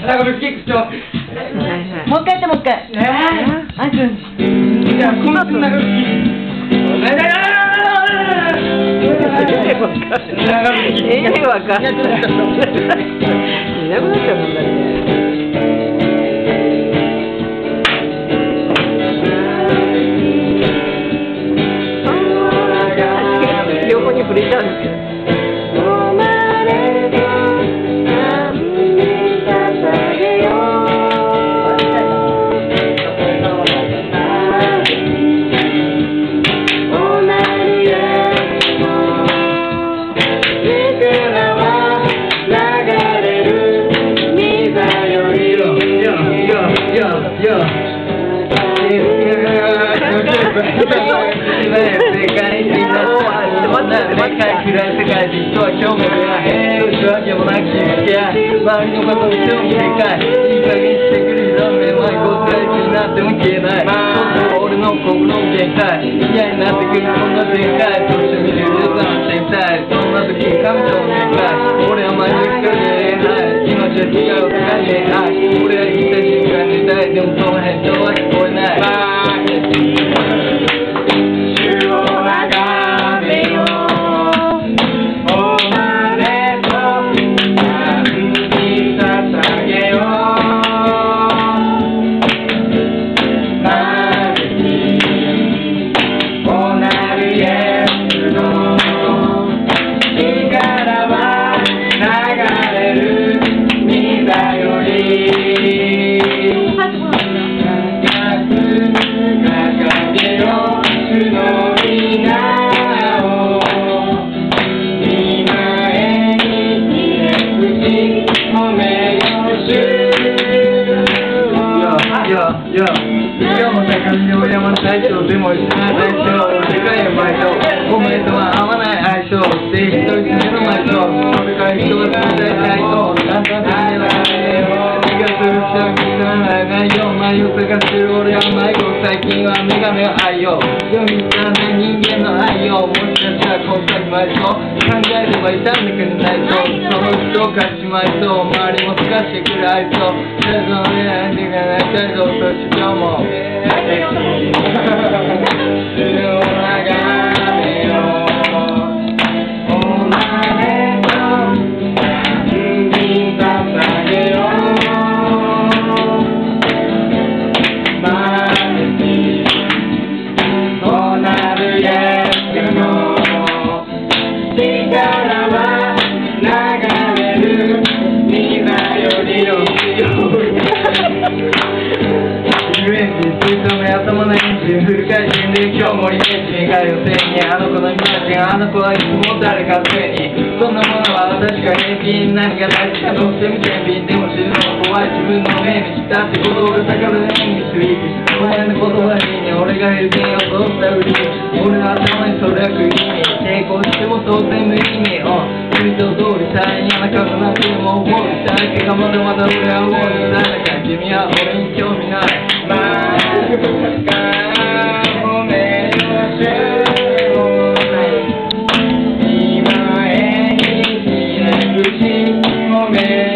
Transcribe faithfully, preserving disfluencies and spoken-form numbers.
長渕キックしよう。 もう一回やってもう一回。 えー、 あいくん。 じゃあ、この後長渕キック。 ええわかんない。いなくなっちゃうんだって。横に触れちゃうんですけど。周りのことを興味深い。いい加減してくるよ。めまいこつらいになっても消えない。そうそう俺の心の限界。嫌になってくるこんな展開。どうして見るよさの天才。そんな時神との願い。俺は前に来る恋愛。今じゃ違う深い恋愛。俺は言った瞬間にたい。でもその返答は聞こえない。でも一緒な最初世界へバイトお前とは合わない相性で一人目の前とこれから人が存在ないと簡単に見えない気がする人は気がないよ迷い探してる俺は迷子最近はメガネを愛用読みたね人間の愛をもしかしたらこん先埋葬考えれば痛んでくれないとその人を勝ちまいそう周りも透かしてくる愛想それぞれなんてがないけどそして今日も頭のエンジンフル回転で今日もリベンジが予定にあの子のイマジンあの子はいつも誰かのせいにそんなものは私が返品何が大事かどうしても天秤でも知るのが怖い自分の目にしたってことが逆らで演技するお前の言葉に俺が返品を通したふり俺の頭にそれは食い気味抵抗しても当然無意味を通常通りさえ嫌なことなくても思うしたいけがまだまだ俺は思うにならなか君は俺に興味ない「今へに開くしもめ」